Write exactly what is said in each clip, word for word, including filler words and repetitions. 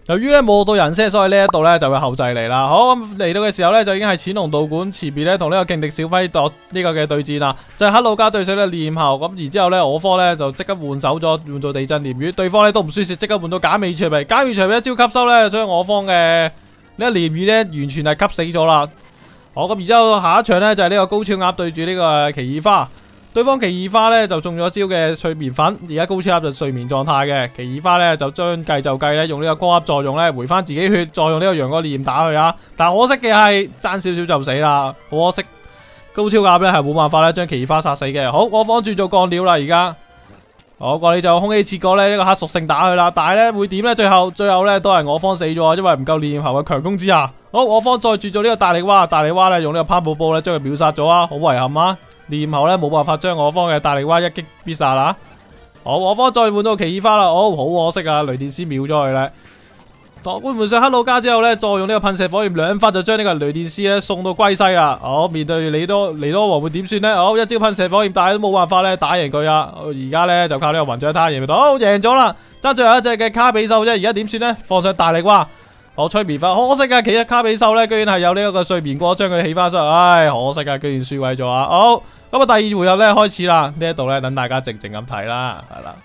由於咧冇到人聲，所以呢一度咧就會後製嚟啦。好，咁嚟到嘅時候咧，就已經係淺龍道館前邊咧同呢個勁敵小輝度呢個嘅對戰啦。就係克魯加對上咧念後，咁然之後咧我方咧就即刻換走咗，換做地震鯰魚。對方咧都唔輸蝕，即刻換到假尾長尾，假尾長尾一招吸收咧，將我方嘅呢個鯰魚咧完全係吸死咗啦。好，咁然之後下一場咧就係呢個高超鴨對住呢個奇異花。對方奇異花咧就中咗招嘅睡眠粉，而家高超鴨就睡眠狀態嘅，奇異花咧就將計就計咧，用呢個光合作用咧回翻自己血，再用呢個陽光烈焰打佢啊！但可惜嘅係爭少少就死啦，好可惜。高超鴨咧係冇辦法咧將奇異花殺死嘅。好，我方轉做鋼鳥啦，而家好過你就空氣切割咧呢個黑屬性打佢啦，但係咧會點咧？最後最後咧都係我方死咗，因為唔夠烈焰喉嘅強攻之下。好，我方再轉做呢個大力蛙，大力蛙咧用呢個攀寶寶咧將佢秒殺咗啊！好遺憾啊！念後咧冇辦法將我方嘅大力蛙一擊必殺啦。好，我方再換到奇異花啦。哦，好可惜啊，雷電師秒咗佢咧。換換上克魯加之後咧，再用呢個噴射火焰兩發就將呢個雷電師咧送到歸西啦。好，面對尼多尼多王會點算呢？好，一招噴射火焰，但係都冇辦法咧打贏佢啊。而家咧就靠呢個雲雀他贏到，好贏咗啦。爭最後一隻嘅卡比獸啫，而家點算呢？放上大力蛙。我催眠法，可惜啊！其實卡比獸咧，居然係有呢一個睡眠果將佢起翻身，唉，可惜啊！居然輸位咗啊！好，咁啊，第二回合咧開始啦，呢一度咧等大家靜靜咁睇啦，係啦。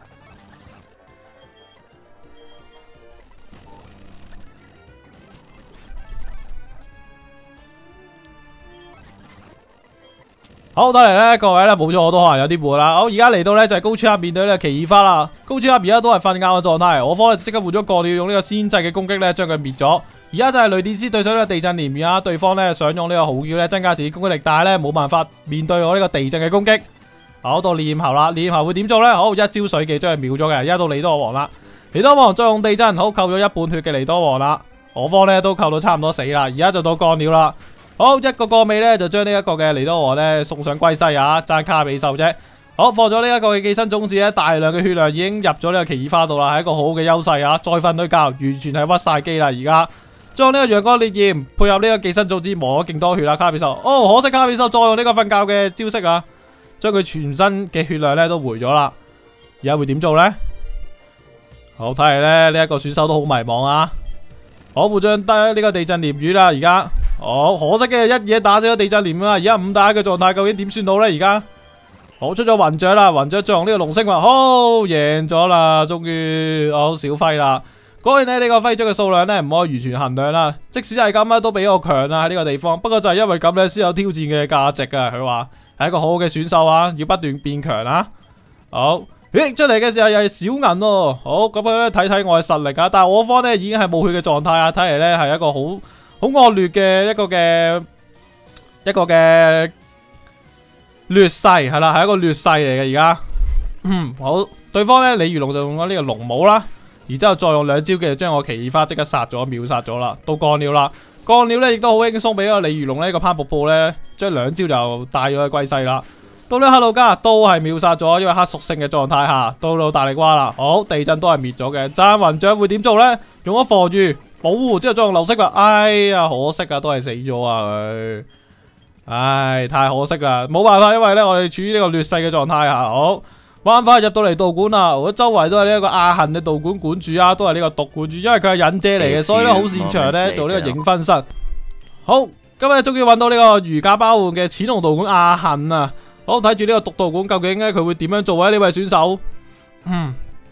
好，睇嚟咧，各位咧冇咗我都可能有啲悶啦。好，而家嚟到咧就係高超鴨面對呢個奇異花啦。高超鴨而家都係瞓覺嘅狀態，我方咧即刻換咗鋼鳥，用呢個先制嘅攻擊咧將佢滅咗。而家就係雷電師對上呢個地震鯰魚啊，對方咧想用呢個號叫咧增加自己攻擊力，但係咧冇辦法面對我呢個地震嘅攻擊。好，到烈焰喉啦，烈焰喉會點做咧？好，一招水技將佢秒咗嘅。而家到利多王啦，利多王再用地震，好扣咗一半血嘅利多王啦。我方咧都扣到差唔多死啦，而家就到鋼鳥啦。好，一個過尾咧就將呢一個嘅尼多王咧送上歸西啊，爭卡比獸啫。好，放咗呢一個嘅寄生種子咧，大量嘅血量已經入咗呢個奇異花度啦，係一個好好嘅優勢啊！再瞓對覺，完全係屈晒機啦！而家將呢個陽光烈焰配合呢個寄生種子磨咗勁多血啦，卡比獸。哦，可惜卡比獸再用呢個瞓覺嘅招式啊，將佢全身嘅血量咧都回咗啦。而家會點做呢？好，睇嚟咧呢一個選手都好迷茫啊！好，會將得呢個地震鯰魚啦，而家。哦，可惜嘅一嘢打死咗地震鯰啦，而家五打嘅狀態究竟點算到呢？而家好出咗雲雀啦，雲雀再用呢個龍星雲，好贏咗啦，終於好小輝啦。果然呢，呢個徽章嘅數量呢唔可以完全衡量啦，即使係咁啊都比我強啊喺呢個地方。不過就係因為咁呢先有挑戰嘅價值啊。佢話係一個好好嘅選手啊，要不斷變強啊。好，咦出嚟嘅時候又係小銀咯。好，咁樣睇睇我嘅實力啊。但係我方呢已經係冇血嘅狀態啊，睇嚟呢係一個好。好惡劣嘅一個嘅一個嘅劣勢係啦，係一個劣勢嚟嘅而家。嗯，好，對方咧鯉魚龍就用咗呢個龍帽啦，然之後再用兩招嘅將我奇異花即刻殺咗，秒殺咗啦。到鋼鳥啦，鋼鳥咧亦都好輕鬆俾個鯉魚龍呢個攀瀑布咧，將兩招就帶咗去歸西啦。到呢克魯加都係秒殺咗，因為黑屬性嘅狀態下，到到大力蛙啦。好，地震都係滅咗嘅。爭雲雀會點做咧？用咗防禦。保護之後再用流色啦，哎呀可惜啊，都係死咗啊佢，唉太可惜啦，冇辦法，因為咧我哋處於呢個劣勢嘅狀態下，好玩法入到嚟道館啦，我周圍都係呢一個阿恨嘅道館館主啊，都係呢個毒館主，因為佢係忍者嚟嘅，所以咧好擅長咧做呢個影分身。好，今日終於揾到呢個如假包換嘅淺龍道館阿恨啊，好睇住呢個毒道館究竟咧佢會點樣做啊呢位選手，嗯。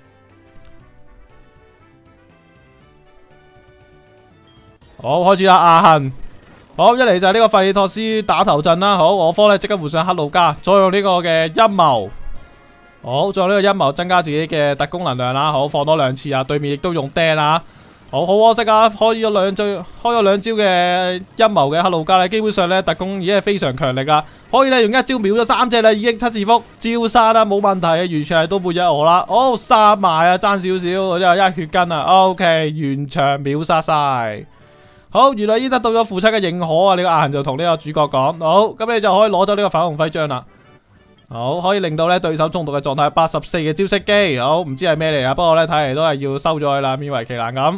好，開始啦，阿恨。好，一嚟就係呢個費利托斯打頭陣啦。好，我方咧即刻換上克魯加，再用呢個嘅陰謀。好，再用呢個陰謀增加自己嘅特攻能量啦。好，放多兩次啊，對面亦都用釘啊。好，好可惜啊，開咗兩招，開咗兩招嘅陰謀嘅克魯加咧，基本上咧特攻已經係非常強力啦。可以咧用一招秒咗三隻啦，已經七次福招殺啦，冇問題啊，完全係都半一我啦。好，殺埋啊，爭少少，之後一血筋啊。O K，完場秒殺晒。好，原來已經得到咗父親嘅認可啊！呢個阿恨就同呢個主角講，好，咁你就可以攞走呢個粉紅徽章啦。好，可以令到咧對手中毒嘅狀態八十四嘅招式機，好，唔知係咩嚟啊？不過咧睇嚟都係要收咗佢啦，勉為其難咁。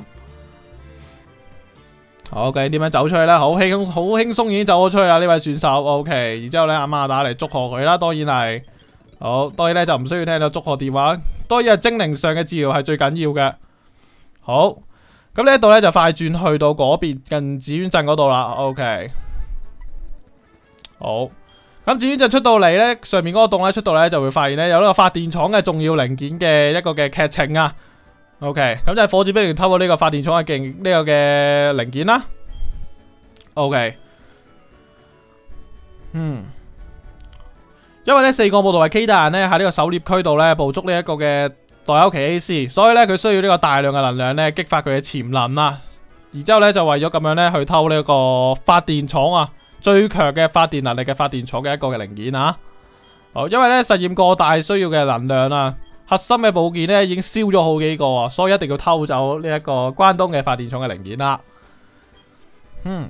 好，究竟點樣走出去咧？好輕好輕鬆已經走咗出去啦！呢位選手 ，O K， 然之後咧阿媽打嚟祝賀佢啦，當然係，好，當然咧就唔需要聽到祝賀電話，當然係精靈上嘅治療係最緊要嘅。好。 咁呢一度咧就快轉去到嗰邊近紫苑鎮嗰度啦。OK， 好。咁紫苑鎮出到嚟咧，上面嗰個洞咧出到嚟咧就會發現咧有呢個發電廠嘅重要零件嘅一個嘅劇情啊。OK， 咁就係火箭兵團偷到呢個發電廠嘅勁呢個嘅零件啦。OK， 嗯。因為咧四個報道係 K 大人咧喺呢個狩獵區度咧捕捉呢一個嘅代歐奇 A C， 所以咧佢需要呢個大量嘅能量咧激發佢嘅潛能啊。然之後咧就為咗咁樣咧去偷呢個發電廠啊，最強嘅發電能力嘅發電廠嘅一個嘅零件啊。好，因為咧實驗過大需要嘅能量啊，核心嘅部件咧已經燒咗好幾個啊，所以一定要偷走呢一個關東嘅發電廠嘅零件啦。嗯。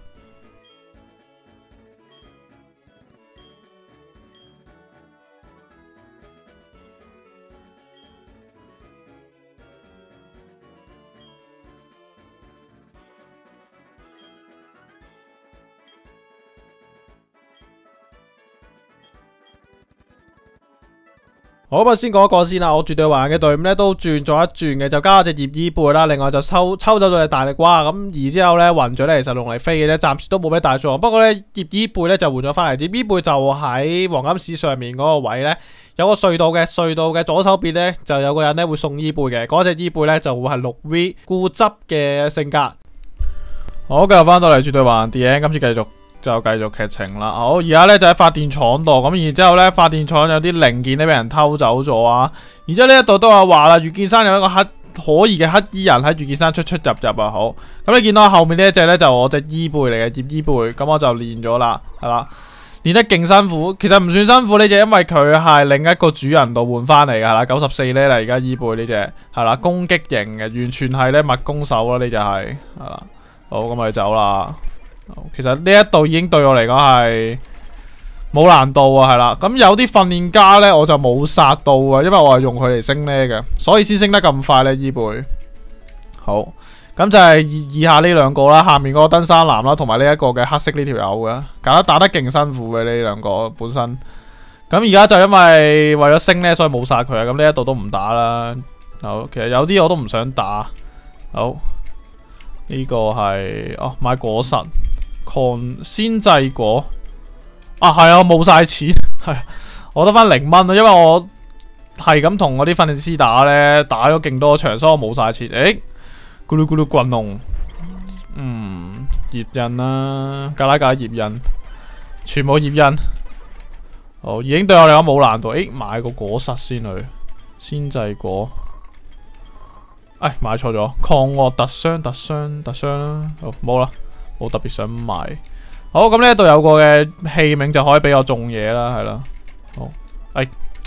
好，咁先講一個先啦。我絕對環嘅隊伍咧都轉咗一轉嘅，就加咗隻葉伊貝啦。另外就抽抽走咗隻大力瓜。咁而之後咧，雲雀咧其實用嚟飛嘅啫，暫時都冇咩大作用。不過咧，葉伊貝咧就換咗翻嚟。葉伊貝就喺黃金市上面嗰個位咧，有個隧道嘅隧道嘅左手邊咧就有個人咧會送伊貝嘅。嗰隻伊貝咧就會係六 V 固執嘅性格。好，繼續翻到嚟絕對環電影，今次繼續。就繼續劇情啦。好，而家咧就喺發電廠度，咁然之後咧發電廠有啲零件咧俾人偷走咗啊。然之後呢一度都有話啦，御劍山有一個黑可疑嘅黑衣人喺御劍山出出入入啊。好，咁你見到後面呢一隻咧就我隻伊貝嚟嘅葉伊貝，咁我就練咗啦，係啦，練得勁辛苦。其實唔算辛苦呢隻，因為佢係另一個主人度換翻嚟嘅，係啦，九十四呢啦，而家伊貝呢隻係啦，攻擊型嘅，完全係咧密攻手啦，呢隻係係啦。好，咁我哋走啦。其實呢一度已經對我嚟講係冇難度啊，係啦。咁有啲訓練家呢，我就冇殺到啊，因為我係用佢嚟升呢嘅，所以先升得咁快呢。伊貝好，咁就係以下呢兩個啦，下面嗰個登山男啦，同埋呢一個嘅黑色呢條友嘅，打得打得勁辛苦嘅呢兩個本身。咁而家就因為為咗升呢，所以冇殺佢啊。咁呢一度都唔打啦。好，其實有啲我都唔想打。好，呢、這個係哦買果實。抗先製果啊，係啊，冇晒錢，係我得翻零蚊啊，因為我係咁同我啲訓練師打咧，打咗勁多場，所以我冇晒錢。誒，咕嚕咕嚕棍龍，嗯，葉印啦，格拉格葉印，全部葉印。好，已經對我嚟講冇難度。誒，買個果實先去，先製果。哎，買錯咗，抗惡特傷特傷特傷啦，好冇啦。我特別想買，好，咁呢一度有個嘅器皿就可以俾我種嘢啦，係啦，好，哎，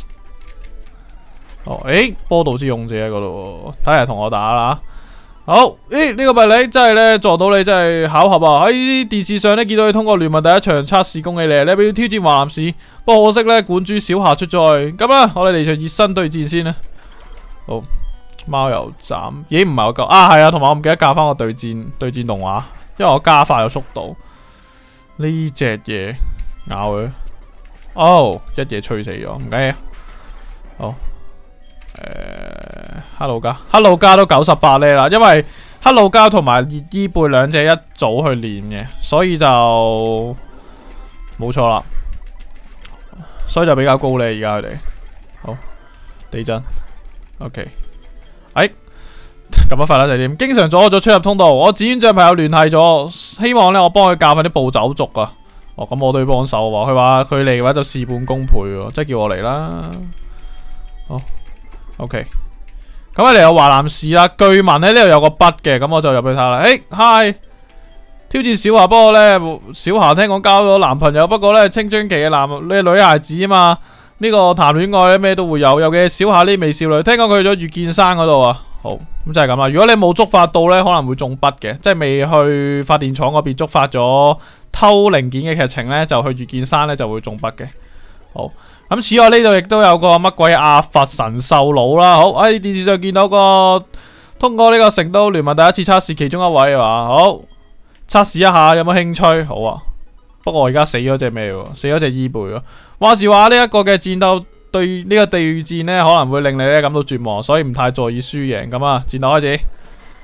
哦，誒，波導之勇者喺嗰度，睇嚟同我打啦，好，誒，呢、這個物理真係咧撞到你真係巧合啊！喺電視上咧見到你通過聯盟第一場測試，恭喜你，你要挑戰華南市，不過可惜咧管主小夏出賽，咁啦，我哋嚟場熱身對戰先啦，好，貓油斬，咦，唔係我夠啊，係啊，同埋我唔記得教翻個對戰對戰動畫。因為我加快咗速度，呢隻嘢咬佢，哦，一嘢吹死咗，唔緊要。好，誒，黑魯加，黑魯加都九十八呢啦，因為黑魯加同埋熱伊貝兩隻一組去練嘅，所以就冇錯啦，所以就比較高呢而家佢哋。好，地震 ，OK， 哎。咁樣快啦就點？經常阻咗出入通道，我紫苑將朋友聯繫咗，希望咧我幫佢教翻啲暴走族啊。哦，咁我都要幫手喎。佢話佢嚟嘅話就事半功倍喎，即係叫我嚟啦。好 ，OK。咁啊嚟到華南市啦，據聞咧呢度有個筆嘅，咁我就入去睇啦。誒、欸、，Hi， 挑戰小夏，不過咧小夏聽講交咗男朋友，不過咧青春期嘅男呢女孩子啊嘛，呢、這個談戀愛咧咩都會有，尤其係小夏呢美少女，聽講佢去咗御劍山嗰度啊。好，咁就係咁啦。如果你冇觸發到呢，可能會中筆嘅，即係未去發電廠嗰邊觸發咗偷零件嘅劇情呢，就去御劍山呢就會中筆嘅。好，咁此外呢度亦都有個乜鬼阿佛神獸佬啦。好，喺電視上見到個通過呢個成都聯盟第一次測試其中一位話，好測試一下有冇興趣。好啊，不過我而家死咗隻咩喎？死咗隻伊貝喎。話時話呢一個嘅戰鬥。對呢個地獄戰呢，可能會令你咧感到絕望，所以唔太在意輸贏咁啊！戰鬥開始，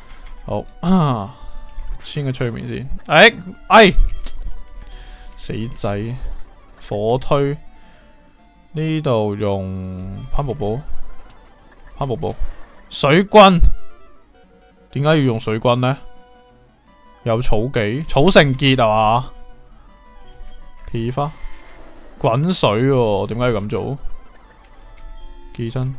好啊，先個催眠先。哎哎，死仔，火推呢度用攀瀑布，攀瀑布，水軍，點解要用水軍呢？有草技，草成結係嘛？奇異花，滾水喎，點解要咁做？寄生，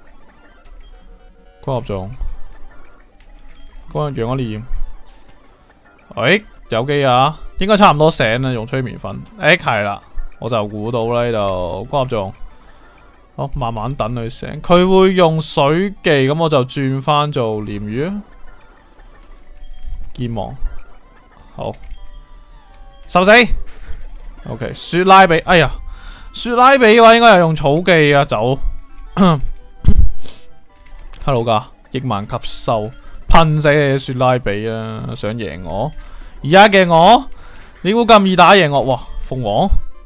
光合作，光陽光烈焰。誒，有機啊，應該差唔多醒啦，用催眠粉。誒，係啦，我就估到啦呢度光合作用。好，慢慢等佢醒。佢會用水技，咁我就轉翻做鯰魚啊。劍王，好，受死。OK， 雪拉比，哎呀，雪拉比嘅話應該係用草技啊，走。Hello 噶，億萬吸收，噴死你雪拉比啊！想贏我，而家嘅我，你估咁易打贏我？哇，鳳凰，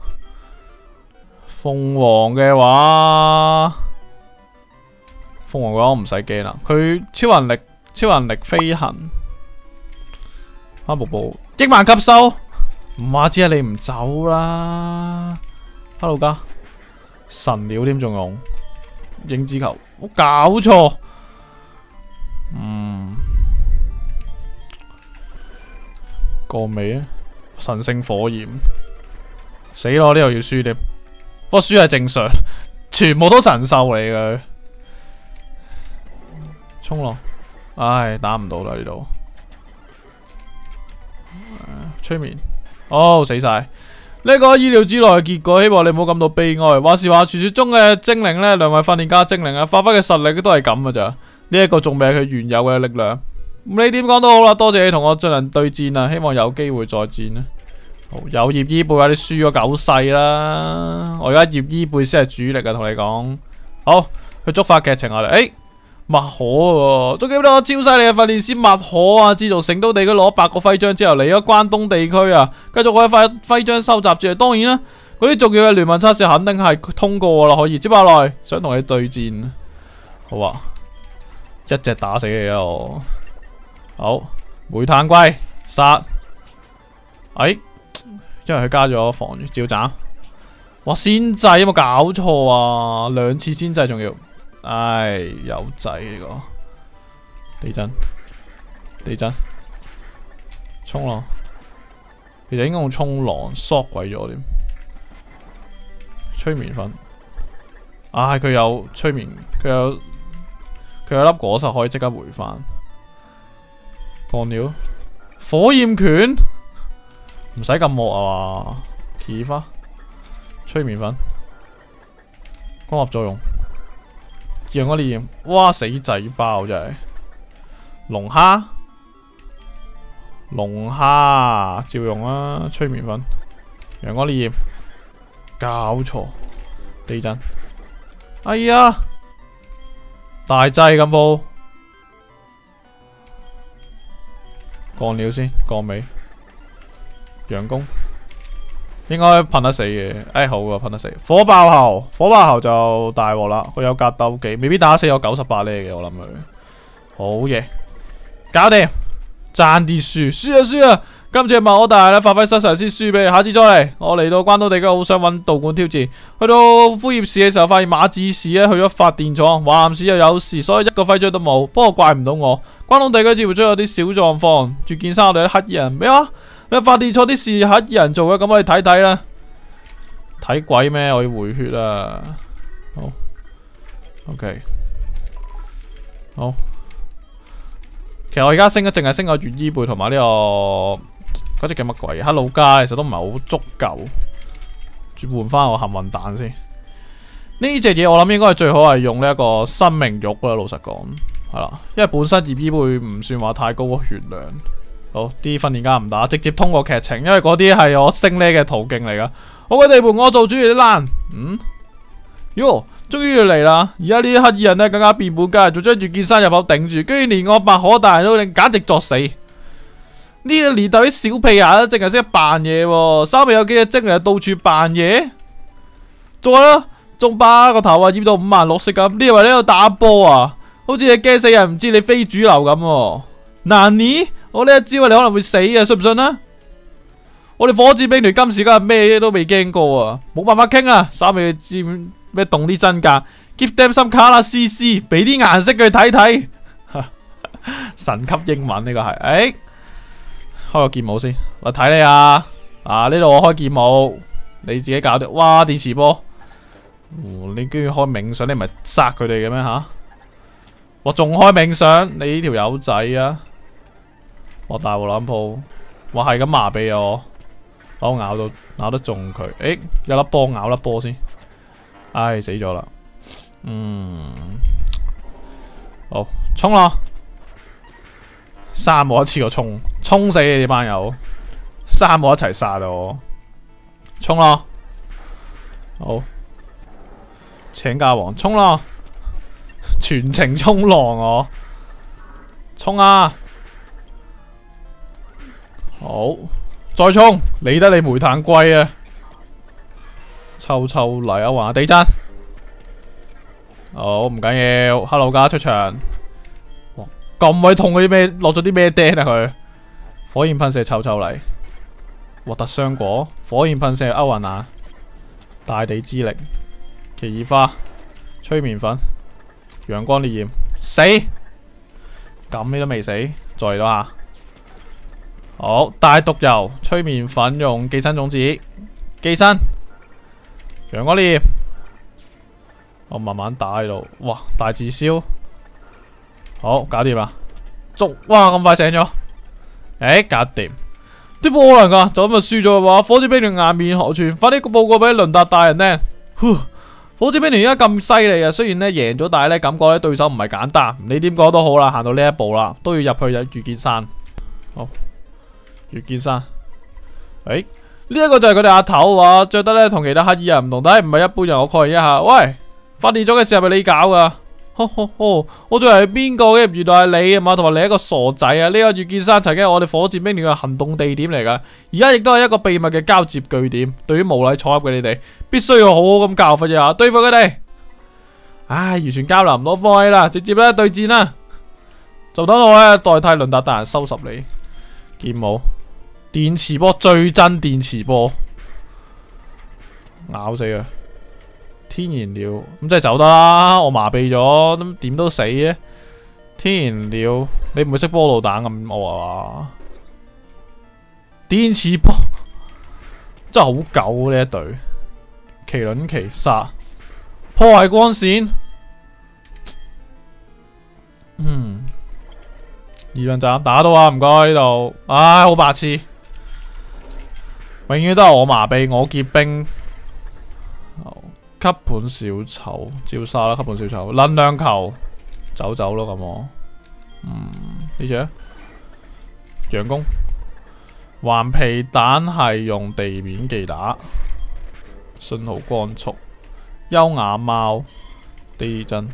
鳳凰嘅話，鳳凰嘅話我唔使驚啦，佢超能力，超能力飛行，阿瀑布，億萬吸收，唔話知啊你唔走啦 ，Hello 噶，神鳥添仲用。影子球，我搞錯，嗯，過未啊？神聖火焰，死咯！呢度要輸添，不過輸係正常，全部都神獸嚟嘅。衝浪，唉，打唔到啦呢度。催眠，哦，死晒。呢個意料之內嘅結果，希望你唔好感到悲哀。話時話，傳說中嘅精靈呢，兩位訓練家精靈啊，發揮嘅實力都係咁噶咋。呢、這、一個仲未係佢原有嘅力量。你點講都好啦，多謝你同我進行對戰啊！希望有機會再戰啊！好，有葉伊貝啊，你輸咗九世啦！我而家葉伊貝先係主力啊，同你講。好，去觸發劇情啊！誒，麥可喎，仲記得我超犀利嘅訓練師麥可啊！自從成都地區攞百個徽章之後，嚟咗關東地區啊，繼續我嘅徽章收集住。當然啦，嗰啲重要嘅聯盟測試肯定係通過啦，可以接下來想同你對戰。好啊，一隻打死你啊！我好煤炭龜殺，哎，因為佢加咗防禦照斬。哇，先制有冇搞錯啊？兩次先制仲要。唉，有仔呢個地震，地震，衝浪，其實應該用衝浪，縮鬼咗點？催眠粉，唉，佢有催眠，佢有佢有粒果實可以即刻回翻。鋼料，火焰拳，唔使咁惡啊嘛！奇異花，催眠粉，光合作用。陽光烈焰，哇死仔包真係，龍蝦，龍蝦照用啦，催眠粉，陽光烈焰，搞錯，地震，哎呀，大劑咁鋪，鋼料先，鋼尾，陽弓。應該噴得死嘅，哎好啊，噴得死。火爆喉，火爆喉就大鑊啦，佢有格鬥技，未必打死我九十八呢嘅，我諗佢。好嘢，搞掂，爭啲輸，輸啊輸啊！今次問我大啦，發揮失常先輸俾你，下次再嚟。我嚟到關東地區，好想揾道館挑戰。去到枯葉市嘅時候，發現馬志士咧去咗發電廠，華南市又有事，所以一個徽章都冇。不過怪唔到我，關東地區似乎都有啲小狀況。住件衫我哋啲黑衣人咩啊？你發電廠啲事黑衣人做嘅，咁我哋睇睇啦。睇鬼咩？我要回血啊！好 ，OK， 好。其實我而家升嘅淨係升個月伊貝同埋呢個嗰隻叫乜鬼？黑魯加其實都唔係好足夠，轉換翻我幸運蛋先。呢隻嘢我諗應該係最好係用呢一個生命玉啦。老實講係啦，因為本身葉伊貝唔算話太高嘅血量。好，啲訓練家唔打，直接通過劇情，因為嗰啲係我升呢嘅途徑嚟噶。我嘅地盤我做主意啲爛，嗯，喲，終於要嚟啦！而家呢啲黑衣人呢更加變本加厲，仲將住件衫入口頂住，居然連我白可大人都簡直作死。呢個年代啲小屁孩都淨係識扮嘢，稍微有幾隻精靈到處扮嘢，再啦，仲把個頭啊染到五顏六色咁，你以為你喺度打波啊？好似你驚死人唔知你非主流咁。 嗱你，我呢一招你可能會死啊，信唔信啊？我哋火箭兵團今時今日咩都未驚過啊，冇辦法傾啊！三尾知咩動啲真格 ，give them some color C C， 俾啲顏色佢睇睇。神級英文呢個係，誒、欸，開個劍舞先，我睇你啊！啊呢度我開劍舞，你自己搞掂。哇，電磁波，哦、你居然開冥想，你唔係殺佢哋嘅咩吓？我仲開冥想，你呢條友仔啊！我大鑊撚鋪，我係咁麻痹我，我咬到咬得中佢。誒、欸，有粒波咬粒波先，唉死咗啦。嗯，好衝咯！三個一次過衝，衝死你哋班友！三個一齊殺到我，衝咯！好，請教王衝咯！全程衝浪我，衝啊！好，再衝，理得你煤炭貴啊！臭臭嚟啊！話地震，好唔緊要。Hello 家出場，哇咁鬼痛嗰啲咩？落咗啲咩釘啊佢？火焰噴射臭臭嚟，獲得雙果，火焰噴射歐雲娜，大地之力，奇異花，催眠粉，陽光烈焰，死！咁你都未死，再嚟多下。好，大毒油，催眠粉用寄生種子，寄生，陽光烈焰，我慢慢打喺度，哇，大字燒，好，搞掂啦，捉，哇，咁快醒咗，誒、欸，搞掂，啲冇可能噶，就咁就輸咗嘅話，火箭兵團顏面何存？快啲報告俾倫達大人聽，呼，火箭兵團而家咁犀利啊，雖然咧贏咗，但係咧感覺咧對手唔係簡單，你點講都好啦，行到呢一步啦，都要入去有御劍山，好。御劍山，誒，呢一個就係佢哋阿頭話着得咧同其他黑衣人唔同，但係唔係一般人。我確認一下，喂，訓練咗嘅事係咪你搞噶？呵呵呵，我仲以為係邊個嘅？原來係你啊嘛，同埋你係一個傻仔啊！呢個御劍山曾經係我哋火箭兵團嘅行動地點嚟噶，而家亦都係一個秘密嘅交接據點。對於無禮闖入嘅你哋，必須要好好咁教訓一下，對付佢哋。唉，完全交流唔到，放棄啦，直接咧對戰啦，就等我咧代替倫達大人收拾你。劍舞。電磁波最真電磁波，咬死佢！天然鳥咁即係走得啦，我麻痹咗，咁點都死嘅。天然鳥，你唔會識波導彈咁惡啊嘛？電磁波真係好狗呢一隊，麒麟奇殺，破壞光線，嗯，二兩斬打到啊！唔該呢度，唉，好白痴。永遠都係我麻痹，我結冰，吸盤小丑，照殺啦！吸盤小丑，能量球，走走咯咁我，嗯，呢隻陽弓，頑皮蛋係用地面技打，信號光速，優雅貓，地震，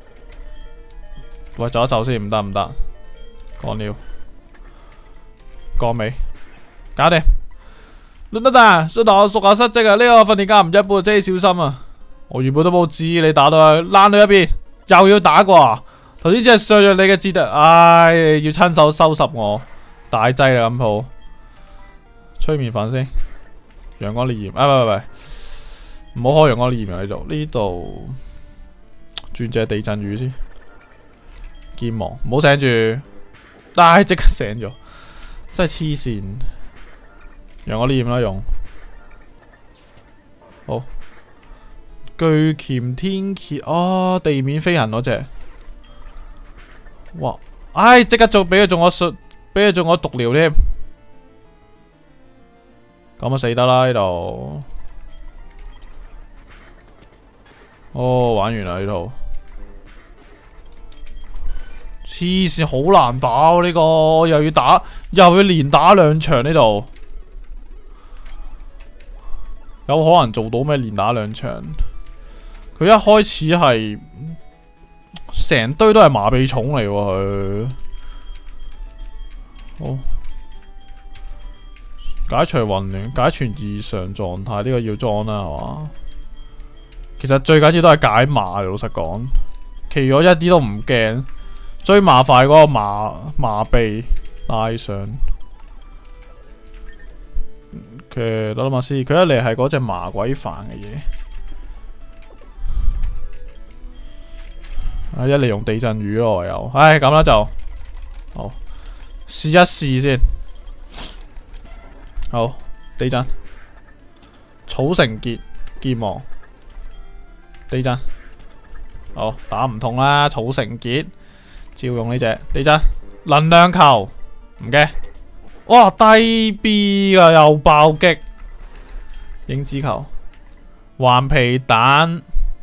喂，走一走先，唔得唔得，幹了，幹未，搞掂。倫德大，信我屬下失職啊！呢、這個訓練家唔一般，真係小心啊！我原本都冇注意你打到去爛到一邊，又要打過。頭先只係削弱你嘅智力，唉，要親手收拾我，大劑啦咁好。催眠粉先，陽光烈焰，啊喂喂喂，唔好開陽光烈焰喺度，呢度轉隻地震雨先。劍王，唔好醒住，唉，即刻醒咗，真係黐線。讓我練啦用，好巨鉗天蠍哦，地面飛行嗰隻，哇！唉，即刻做俾佢中我術，俾佢中我毒療添，咁啊死得啦呢度，哦玩完啦呢度，黐線好難打喎呢個，又要打又要連打兩場呢度。有可能做到咩？連打兩場，佢一開始係成堆都係麻痹蟲嚟喎，佢好解除混亂，解除異常狀態，呢、這個要裝啦係嘛？其實最緊要都係解碼，老實講，其餘我一啲都唔驚， 最麻煩嗰個麻麻痹拉上。佢諗諗下先，佢一嚟係嗰隻麻鬼煩嘅嘢。啊！一嚟用地震雨咯，又，唉咁啦就，好試一試先。好，地震，草成結，劍王，地震，好打唔痛啦，草成結，照用呢隻地震，能量球，唔驚，哇低 B 啊，又爆擊，影子球，頑皮蛋。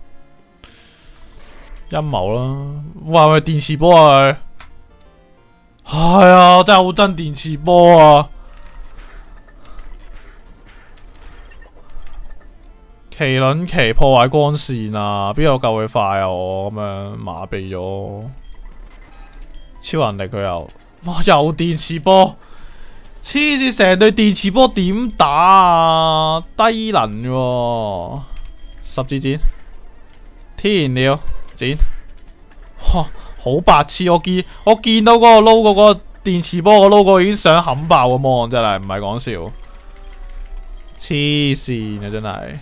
陰謀啦！哇喂，電磁波啊！係啊，真係好憎電磁波啊！麒麟旗破壞光線啊！邊有夠佢快啊？我咁樣麻痹咗，超能力佢又，哇又電磁波！黐線，成隊電磁波點打啊？低能喎！十字剪，天然料。剪，哇，好白痴！我見我見到嗰個 logo 嗰個電磁波個 logo 已經想冚爆個 mon，真係唔係講笑，黐線啊真係！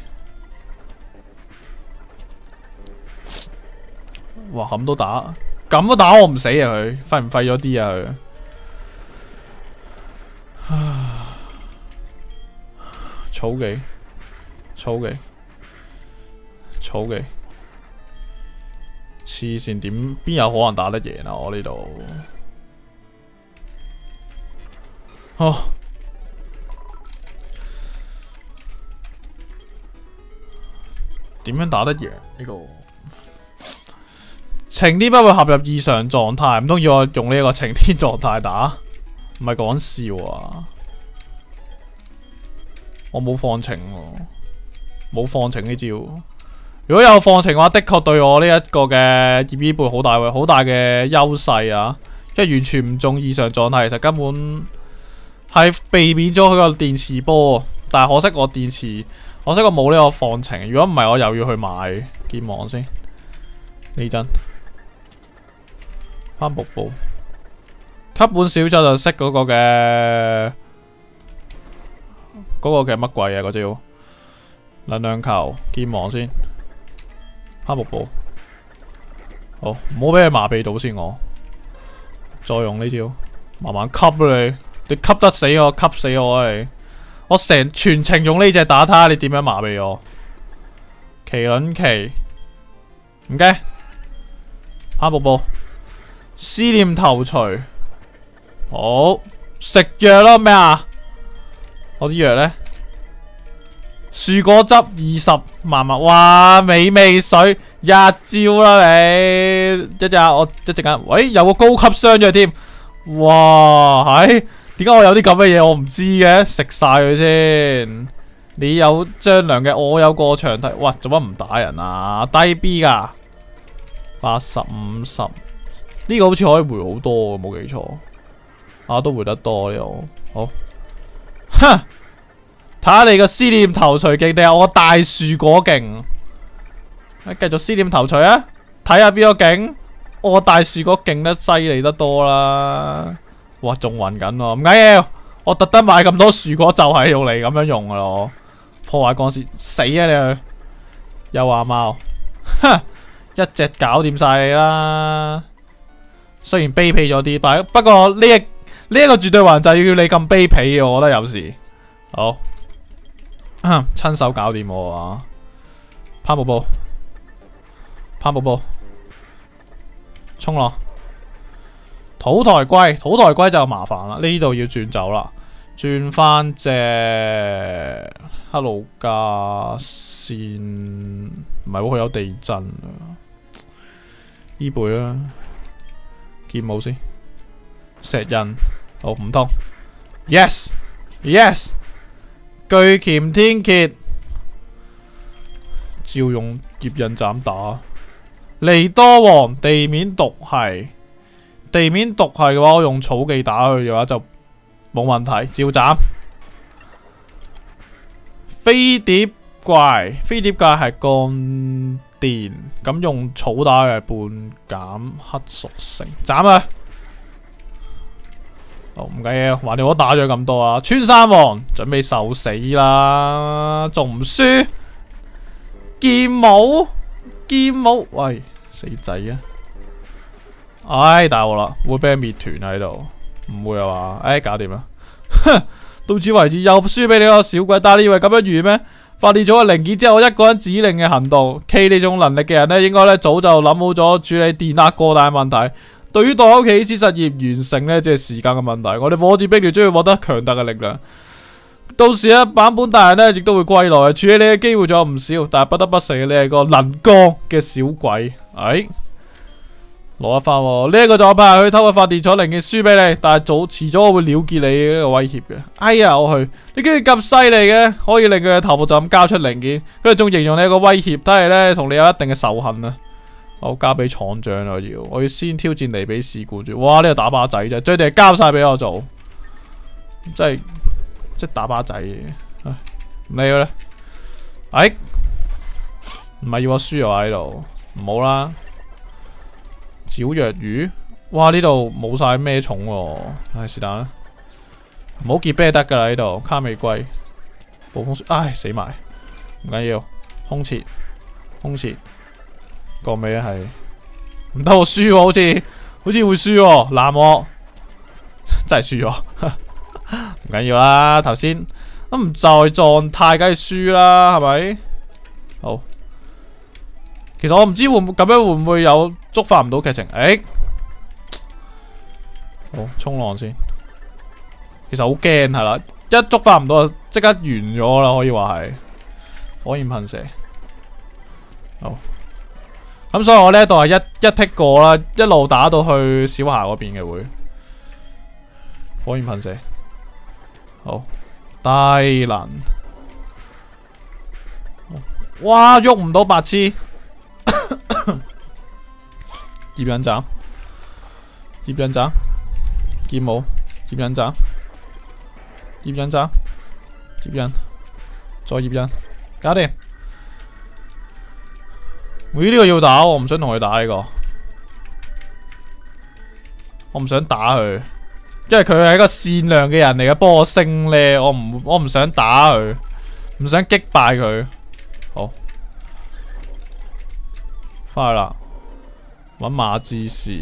哇，咁都打，咁都打我唔死啊佢，廢唔廢咗啲啊佢？草技，草技，草技。黐線點邊有可能打得贏啊！我呢度，哦，點樣打得贏呢個？晴天不會陷入異常狀態，唔通要我用呢個晴天狀態打？唔係講笑啊！我冇放晴喎，冇放晴呢招。如果有放晴嘅話，的確對我呢一個嘅葉伊貝好大好大嘅優勢啊！因為完全唔中異常狀態，其實根本係避免咗佢個電磁波。但係可惜我電磁，可惜我冇呢個放晴。如果唔係，我又要去買劍王先。呢陣翻瀑布，吸本小酒就識嗰個嘅嗰個嘅乜鬼啊？嗰招能量球劍王先。黑瀑布，好唔好俾佢麻痹到先我，再用呢招，慢慢吸你，你吸得死我，吸死我啊你！我成全程用呢隻打，睇下你點樣麻痹我。麒麟旗，唔驚，黑瀑布，思念頭錘，好食藥咯咩啊？我啲藥呢？樹果汁二十萬萬，哇美味水一招啦你，一隻我一陣間，喂有個高級雙藥添，哇係點解我有啲咁嘅嘢我唔知嘅？食晒佢先，你有張良嘅，我有過牆梯，哇做乜唔打人啊？低 B 噶，八十五十呢個好似可以回好多，冇記錯，啊都回得多呢個，好，哼。睇下你個思念頭錘勁定係我個大樹果勁？繼續思念頭錘啊！睇下邊個勁？我個大樹果勁得犀利得多啦！哇，仲暈緊喎，唔緊要，我特登買咁多樹果就係用嚟咁樣用噶咯。破壞光線，死啊你去！又話貓，哼，一隻搞掂晒你啦。雖然卑鄙咗啲，但不過呢一呢一個絕對還就係要你咁卑鄙嘅，我覺得有時好。親手搞掂我啊！攀瀑布，攀瀑布，衝落土台龜，土台龜就麻煩啦。呢度要轉走啦，轉翻隻黑魯加線，唔係喎，佢有地震啊！伊貝啦，劍舞先，石印，好唔通 ？Yes，Yes yes。巨鉗天蠍，照用葉刃斬打。尼多王地面毒係，地面毒係嘅話，我用草技打佢嘅話就冇問題，照斬。飛碟怪，飛碟怪係鋼電，咁用草打嘅半減黑屬性，斬啊！哦，唔緊要，橫掂我打咗咁多啊！穿山王準備受死啦，仲唔輸？劍舞，劍舞，喂，死仔啊！唉，大鑊啦，會俾人滅團喺度，唔會啊嘛？唉，搞掂啦！哼，到此為止，又輸俾你個小鬼，但係你以為咁樣完咩？發電咗個零件之後，我一個人指令嘅行動 ，K 呢種能力嘅人呢，應該呢早就諗好咗處理電壓過大嘅問題。對於代屋企此實驗完成呢，即係時間嘅問題。我哋火箭兵團將要獲得強大嘅力量。到時啊，版本大人呢亦都會歸來，處理你嘅機會仲有唔少，但係不得不承認你係個能幹嘅小鬼。哎，攞一翻喎，呢一個就我派去偷嘅發電廠零件輸俾你，但係早遲早我會了結你呢個威脅嘅。哎呀，我去，你竟然咁犀利嘅，可以令佢嘅頭部就咁交出零件，佢仲形容你係個威脅，睇嚟呢同你有一定嘅仇恨啊！好，交俾廠長我要，我要先挑戰尼比士僱主。哇，呢個打靶仔啫，最定交晒俾我做，真係即係打靶仔嘅。唔理佢啦。哎，唔係要我輸啊喺度，唔好啦。沼若魚，哇呢度冇晒咩重喎，唉是但啦，唔好結啤得噶啦呢度。卡美龜，暴風雪，唉死埋，唔緊要，空切，空切。個尾係唔得，我輸喎，好似好似會輸喎，爛我真係輸咗，唔緊要啦。頭先都唔在狀態，梗係輸啦，係咪？好，其實我唔知會唔會咁樣會唔會有觸發唔到劇情？誒、欸，好衝浪先。其實好驚係啦，一觸發唔到就即刻完咗啦，可以話係火焰噴射。好。咁所以我呢度係一一剔過啦，一路打到去小霞嗰邊嘅會火焰噴射，好低能，哇喐唔到白痴，葉刃斬，葉刃斬，劍舞，葉刃斬，葉刃斬，葉刃，再葉刃，搞掂。咦呢個要打，我唔想同佢打呢個，我唔想打佢，因為佢係一個善良嘅人嚟嘅，幫我升咧，我唔我唔想打佢，唔想擊敗佢。好，翻去啦，搵馬志士，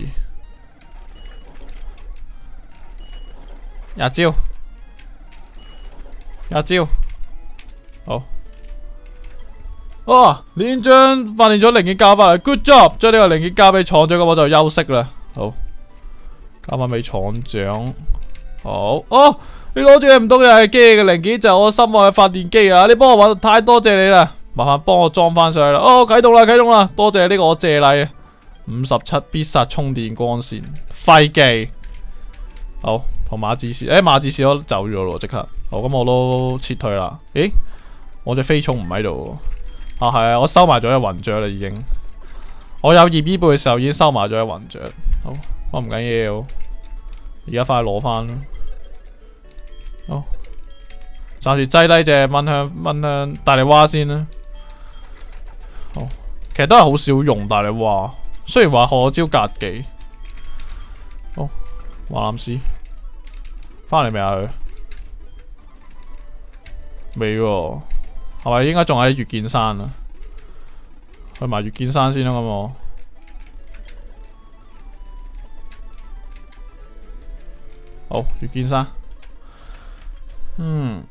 一招，一招，好。哦，連將發電咗零件交翻嚟 ，good job！ 將呢個零件交俾廠長，咁我就休息啦。好，交翻俾廠長。好，哦，你攞住嘅唔通又係機嘅零件，就係我心愛嘅發電機啊！你幫我搵，太多謝你啦，麻煩幫我裝翻上去啦。哦，啟動啦，啟動啦，多謝呢個我謝禮啊！五十七必殺充電光線，廢技。好，同馬志士，誒、欸，馬志士都走咗咯，即刻。好，咁我都撤退啦。誒，我隻飛蟲唔喺度。啊係啊，我收埋咗一雲雀啦已經。我有葉伊貝嘅時候已經收埋咗一雲雀。好，我唔緊要，而家快去攞翻啦。好，暫時擠低隻蚊香蚊香大力蛙先啦。好，其實都係好少用大力蛙，雖然話學咗招格技。好，華南斯翻嚟未啊佢？未喎。係咪應該仲喺月見山啊？去埋月見山先啦，咁我。好，月見山。嗯。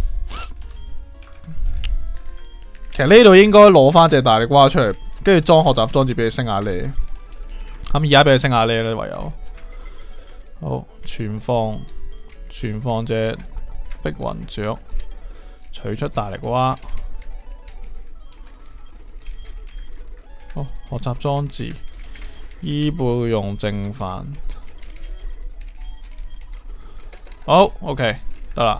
其實呢度應該攞翻隻大力蛙出嚟，跟住裝學習裝置俾佢升下呢。咁而家俾佢升下呢咧，唯有。好，存放，存放隻碧雲雀。取出大力蛙，好，學習裝置，伊貝用正飯，好 ，OK， 得啦。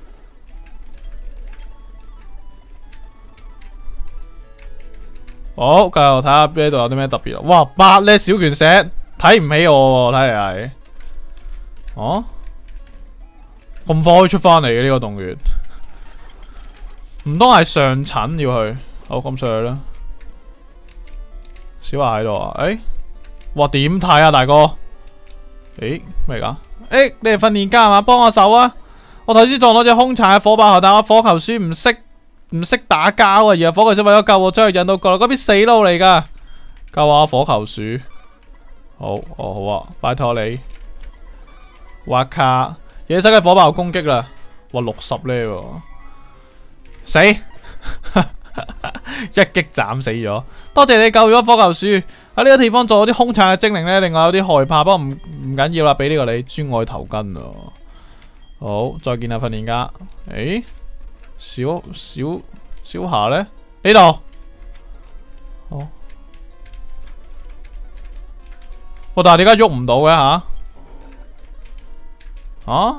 好，繼續睇下呢度有啲咩特別啊！哇，八呢小拳石，睇唔起我喎，睇嚟係，哦，咁快可以出翻嚟嘅呢個洞穴。唔通係上層要去？好，咁上去啦。 小華喺度啊？誒，哇，點睇啊，大哥？誒，咩嚟噶？誒，你係訓練家係嘛？幫我手啊！我頭先撞到隻兇殘嘅火爆猴，但我火球鼠唔識唔識打交啊！而係火球鼠為咗救我，將佢引到過嚟，嗰邊死路嚟噶！救下我火球鼠。好，哦好啊，拜託你。哇卡，野生嘅火爆攻擊啦！哇，六十咧喎，死！一擊斬死咗。多謝你救咗火球鼠。喺呢個地方做咗啲兇殘嘅精靈咧，令我有啲害怕，不過唔唔緊要啦，俾呢個你專愛頭巾啊！好，再見啦，訓練家。誒，小小小霞咧呢度。好。我但係點解喐唔到嘅吓？啊？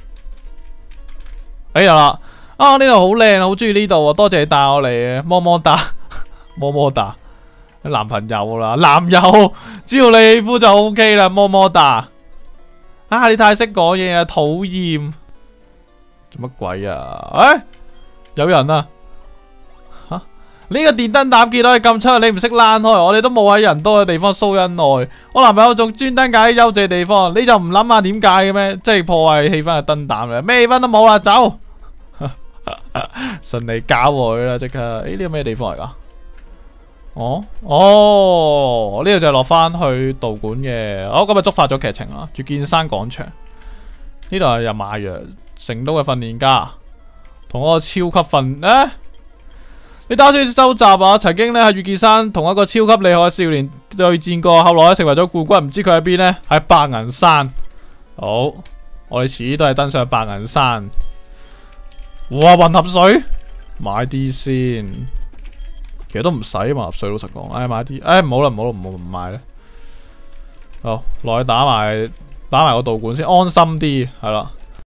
誒有啦！啊呢度好靚啊，好中意呢度啊！多謝你帶我嚟嘅，麼麼噠，麼麼噠。男朋友啦，男友，只要你喜歡就 O K 啦，麼麼噠。啊！你太識講嘢啊，討厭！做乜鬼啊？誒、欸，有人啊！吓、啊，呢、這個電燈膽見到你咁出，你唔識躝開，我哋都冇喺人多嘅地方騷恩愛。我男朋友仲專登揀啲幽靜地方，你就唔諗下點解嘅咩？即係破壞氣氛嘅燈膽嘅，咩氣氛都冇啦，走！順利搞佢啦，即刻！誒、欸，呢個咩地方嚟噶？哦，哦，呢度就係落翻去道館嘅。好，今日觸發咗劇情啦。住見山廣場，呢度係入馬藥成都嘅訓練家，同嗰個超級訓誒，你打算收集啊？曾經咧喺御劍山同一個超級厲害嘅少年對戰過，後來咧成為咗冠軍，唔知佢喺邊呢？喺白銀山。好，我哋遲啲都係登上白銀山。哇，混合水，買啲先。其實都唔使嘛，合水老實講，唉買啲，唉唔好啦唔好啦唔好唔買啦。好，落去打埋打埋個道館先，安心啲係啦。